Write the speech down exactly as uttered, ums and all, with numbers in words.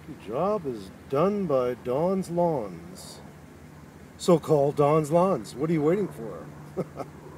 The job is done by Dawn's Lawns. So call Dawn's Lawns. What are you waiting for?